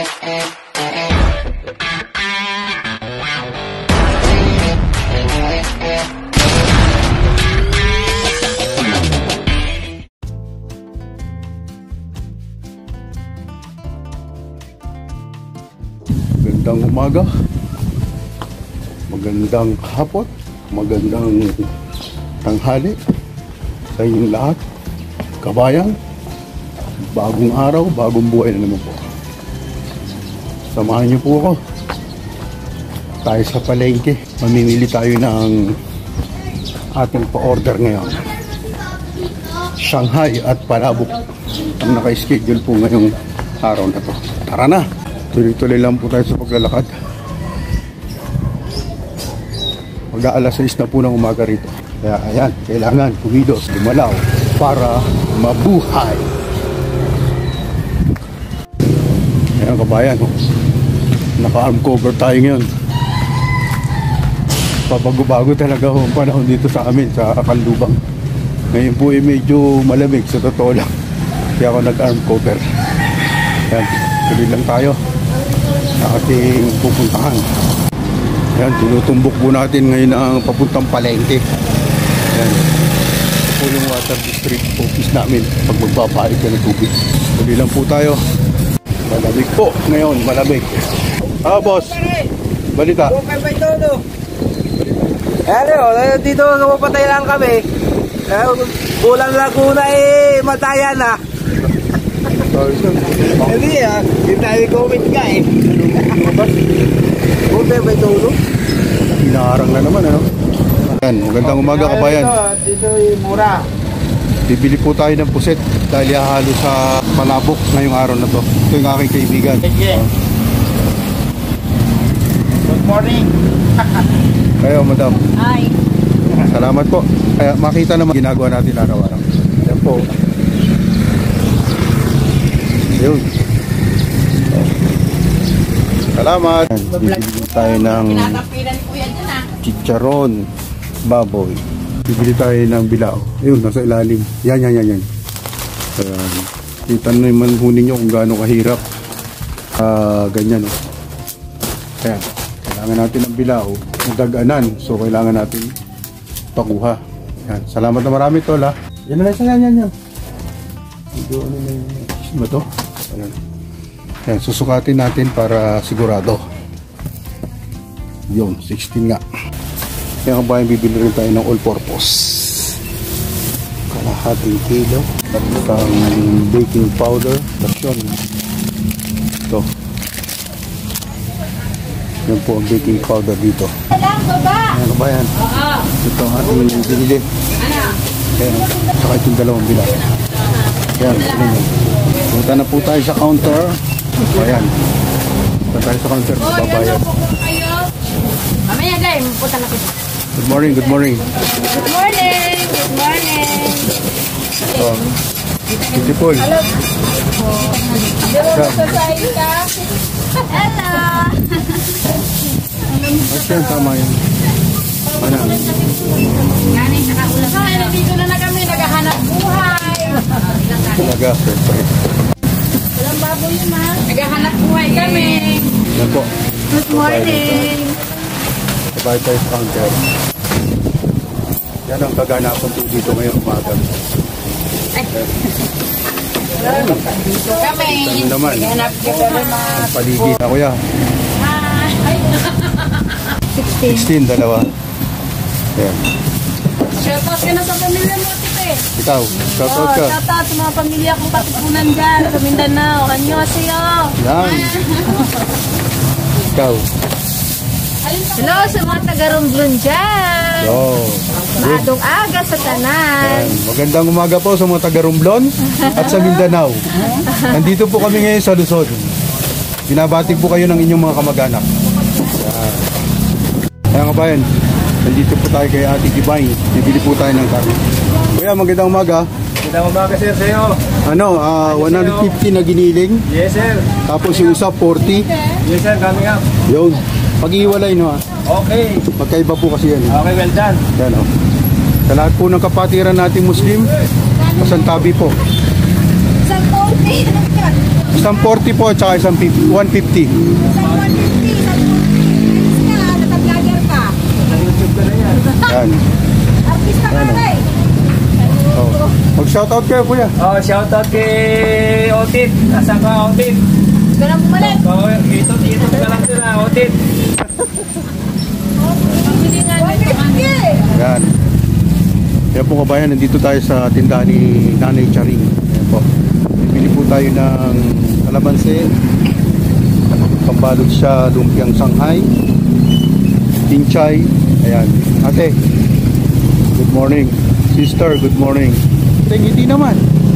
Magandang umaga, magandang hapon, magandang tanghali sa inyong lahat, kabayan. Bagong araw, bagong buhay na naman po. Samahan niyo po ako. Tayo sa palengke. Mamimili tayo ng ating pa-order ngayon. Shanghai at palabok ang naka-schedule po ngayong araw na to. Tara na! Tuloy-tuloy lang po tayo sa paglalakad. Mag-aalas 6 na po ng umaga rito. Kaya ayan, kailangan kumilos, gumalaw para mabuhay. Ayan kabayan, naka-arm cover tayo ngayon. Pabago-bago talaga ang panahon dito sa amin, sa Akanlubang. Ngayon po ay medyo malamig sa totoo lang. Kaya ako nag-arm cover. Ayan, tuloy lang tayo sa ating pupuntahan. Ayan, tinutumbok po natin ngayon ang papuntang palengke. Ayan, ito po yung water district office namin pag magbabayad ka ng tubig. Tuloy lang po tayo. Malamig po ngayon, malamig. Boss, balita. Ano, dito kapapatay lang kami. Bulan Laguna matayan na. Hindi hindi tayo comment ka Okay, may tulong. Inaarang na naman, ano? Ayan, magandang umaga kabayan. Dito yung mura. Bibili po tayo ng puset dahil hahalo sa palabok ngayong araw na to. Ito yung aking kaibigan. Good morning. Kayo, madam. Hi. Salamat po. Kaya makita naman ginagawa natin araw-araw. Ayan po. Ayun. Salamat. Bibili tayo ng chicharon, baboy. Bibili tayo ng bilao. Ayun, nasa ilalim. Yan. Ayan. Kita naman hunin nyo kung gaano kahirap. Ganyan. Ayan. Kailangan natin ng bilao. Nagdaganan. So, kailangan natin pakuha. Ayan. Salamat na marami, tol, ha. Yan. Ito, ano na yung ba to? Ayan. Ayan, susukatin natin para sigurado. Yun, 16 nga. Kaya kabayan, bibili rin tayo ng all-purpose. Kalahating kilo. At isang baking powder. Lasyon. Ito. Yan po ang baking powder dito. Ayan kabayan. Ito ang ating binili. Ayan, saka itong dalawang bilang. Ayan, punta na po tayo sa counter. Ayan. Punta tayo sa counter. Babayad. Mamaya guys, punta na kita. Good morning. Good morning. Oh, beautiful. Hello. Hello. Ayan, tama yan. Ano? Galing sa kaulan. Ay, nandito na kami, naghahanap buhay. Talaga, perfect. Walang baboy yun, ha? Naghahanap buhay kami. Yan po. Good morning. Sabay tayo sa counter. Yan ang kaganapan po dito ngayong umaga. Dito kami. Ano naman? Naghahanap buhay. Ang paligid. Ako ya. Hi. 16, dalawa. Ayan. Shoutout ka na sa pamilya mo, tite. Ikaw, shoutout ka. Shoutout sa mga pamilya kong katipunan dyan sa Mindanao. Kanyo sa'yo. Yan. Ikaw. Hello sa mga taga-Romblon dyan. Yo. Maadong aga sa tanan. Ayan. Magandang umaga po sa mga taga-Romblon at sa Mindanao. Nandito po kami ngayon sa Luzon. Binabati po kayo ng inyong mga kamag-anak. Ayan. Ayan kabayan. Nandito po tayo kay Ate Divine. Bibili po tayo ng karne. Kuya, magandang umaga. Magandang umaga sir sa'yo. Ano, 150 na giniling. Yes sir. Tapos yung isa 40. Yes sir, coming up. Yun. Pag-iwalay no ha. Okay. Magkaiba po kasi yan. Okay, well done. Yan o. Sa lahat po ng kapatiran nating Muslim, masantabi po. Isang 40 po, tsaka isang 150. Isang 150, isang 150 ka. Nasa-vlogger ka. Yan. Artista ka Ano? na eh. Oh. Mag-shoutout kayo, kuya. Oh, shoutout kay Otit. Nasaan ka, Otit? Ikaw lang bumalik. Oh, ito ka lang sila, Otit. Hindi nga nito. 150. Yan. Kaya po kabayan, nandito tayo sa tindahan ni Nanay Charing. Ayan po. Bibili po tayo ng kalamansi. Pambalot siya, lumpiang Shanghai. Pinchay. Ayan. Ate, good morning. Sister, good morning. Hindi naman.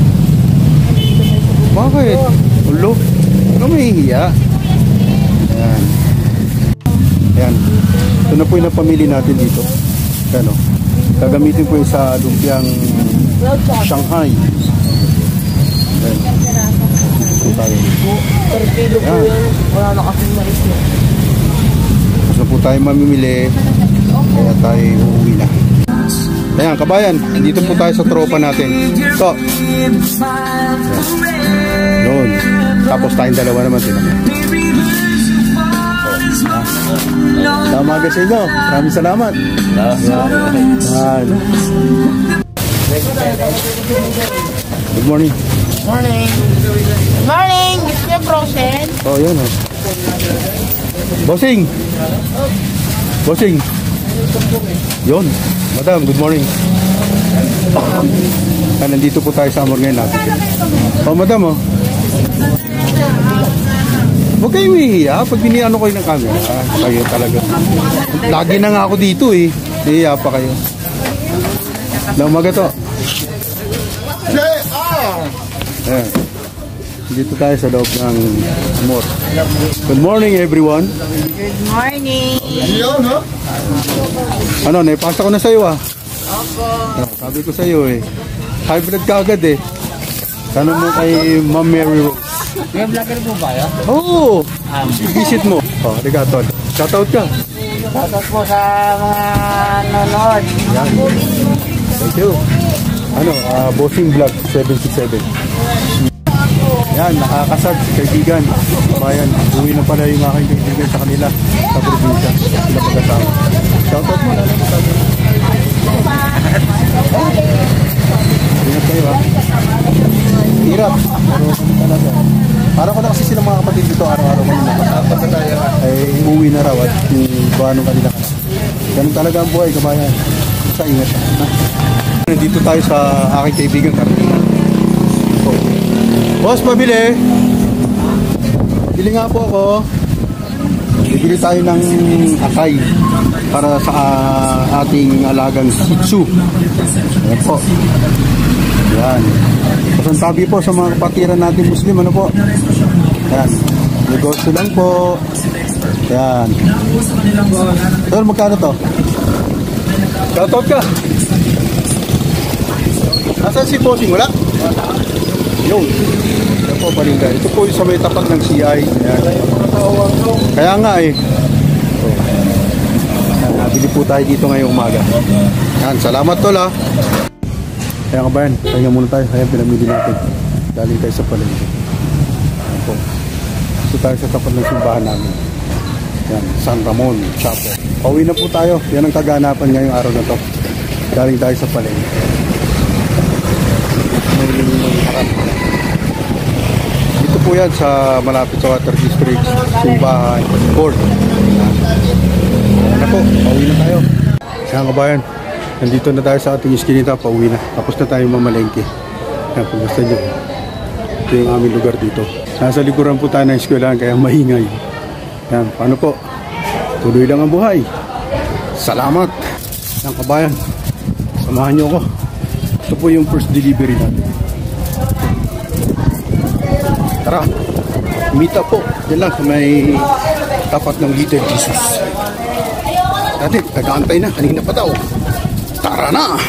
Bakit? Ulo? Ano may hiya? Ayan. Ayan. Ito na po yung napamili natin dito. Ano? Gagamitin po yung sa lumpiang Shanghai. Ayan. Ito tayo. Ayan. Wala na kasing mais yun. Tapos na po tayo mamimili. Kaya tayo uuwi na. Ayan, kabayan. Nandito po tayo sa tropa natin. So. Doon. Tapos tayong dalawa naman. Salamat sa inyo. Maraming salamat. Ayan. Good morning. Morning. Good morning. Gusto niyo frozen? Oh, yan oh. Bossing. Bossing. Yun. Madam, good morning. Nandito po tayo sa Amor ngayon natin. Oh, madam oh. Huwag kayong hihiya pag biniano kayo ng camera. Kayo talaga. Lagi na nga ako dito eh. Hihiya pa kayo. Na umaga to. Ayan. Dito tayo sa loob ng Amor. Good morning everyone. Good morning. Ano, naipasa ko na sa'yo ah. Sabi ko sa'yo eh. High blood ka agad eh. Tanong mo kay Ma'am Mary Rose. May vlogger po ba yun? Oo! I-visit mo. Oh, arigato. Shoutout ka. Shoutout po sa mga nanonood. Yan. Thank you. Ano, Bossing Vlog 77. Yan, nakakasad, kaibigan. Bayan, uwi na pala yung aking kaibigan sa kanila sa probinsya. Sila pagkasama. Shoutout mo, lalo mo sabi. Ingat kayo ha. Hirap. Pero talaga. Parang ko na kasi silang mga kapatid dito araw-araw kami nakasama. Ay uuwi na raw at yung buwanong kanila ka. Ganun talaga ang buhay, kabayan. Sa ingat. Nandito tayo sa aking kaibigan, Karamihan. Boss, pabili. Bili nga po ako. Bibili tayo ng akay para sa ating alagang Shih Tzu. Ayan po. Yan. Pasantabi po sa mga kapatiran natin Muslim. Ano po? Yan. Negosyo lang po. Yan. Sir, magkano to? Shoutout ka. Nasaan si Bossing? Wala? Yun. Yan po, Palinga. Ito po yung sa may tapat ng CI. Yan. Kaya nga eh. Yan, nabili po tayo dito ngayong umaga. Yan, salamat tol ha. Kaya kabayan, pahinga muna tayo. Kaya pinamili natin. Galing tayo sa palengke. Yan po. Ito tayo sa tapat ng simbahan namin. Yan, San Ramon, Chapel. Pauwi na po tayo. Yan ang kaganapan ngayong araw na to. Galing tayo sa palengke. Dito po yan sa malapit sa Water District, simbahan, port. Yan na po, pauwi na tayo. Kaya kabayan, nandito na tayo sa ating iskinita, pauwi na. Tapos na tayo mamalengke. Yan, kung gusto nyo. Ito yung aming lugar dito. Nasa likuran po tayo ng eskwelahan, kaya maingay. Yan, paano po? Tuloy lang ang buhay. Salamat. Yan kabayan, samahan nyo ako. Ito po yung first delivery natin. Tara, meet up po. Yan lang sa may tapat ng Little Jesus. Dati, nag-aantay na. Kanina pa daw. Tara na!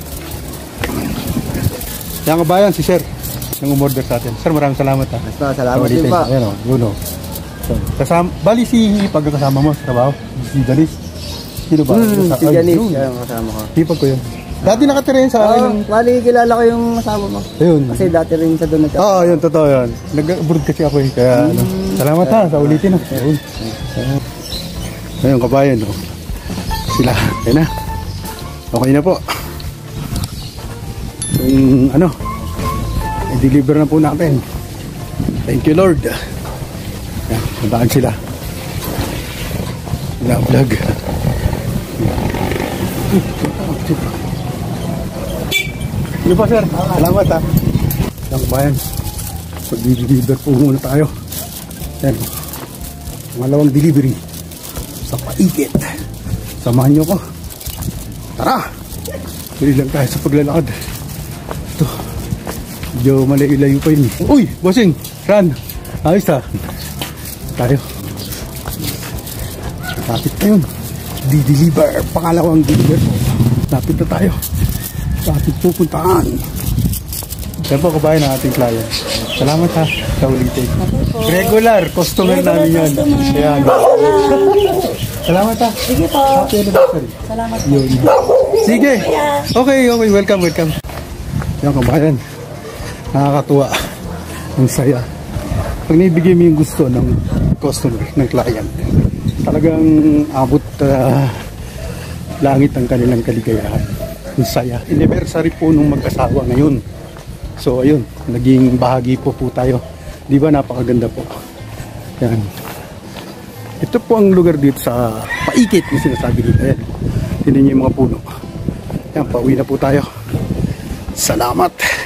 Yan kabayan, si Sir. Yung umorder sa atin. Sir, maraming salamat ha. Salamat din pa. Ayan o, yun o. Kasama, bali si pagkakasama mo sa trabaho? Si Janice? Sino ba? Si Janice, yung kasama ko. Hipag ko yun. Dati nakatira yun sa akin. Bali, kilala ko yung asawa mo. Ayun. Kasi dati rin sa doon Oo, yun, totoo yun. Nag-abroad kasi ako eh. Kaya, ano, salamat ha, sa ulitin ha. Ayun. Ayun, kabayan, oh. Sila, ayun na. Okay na po. Yung, ano, i-deliver na po natin. Thank you, Lord. Ayan, nadaan sila. Vlog. Ano pa, sir? Salamat ha. Lang bayan. Pag-deliver po muna tayo. Yan. Pangalawang delivery sa Paikit. Samahan nyo ko. Tara! Tuloy lang tayo sa paglalakad. Ito. Medyo malayo-layo pa yun. Uy! Bossing! Ran! Ayos ha. Tayo. Lapit na yun. Di-deliver. Pangalawang deliver po. Lapit na tayo. Lapit pupuntaan. Saan po kabayan ang ating client? Salamat ha. Sa ulitin. Regular customer namin yan. Ayan. Salamat ha. Sige po. Happy anniversary. Salamat. Yun. Sige. Okay. Welcome. Yan kabayan. Nakakatuwa. Ang saya. Pag naibigay mo yung gusto ng customer, ng client, talagang abot langit ang kanilang kaligayahan. Ang saya. Anniversary po nung mag-asawa ngayon. So ayun, naging bahagi po tayo. Di ba napakaganda po. Yan. Ito po ang lugar dito sa Paikit na sinasabi dito. Ayan. Tingnan niyo yung mga puno. Yan, pauwi na po tayo. Salamat.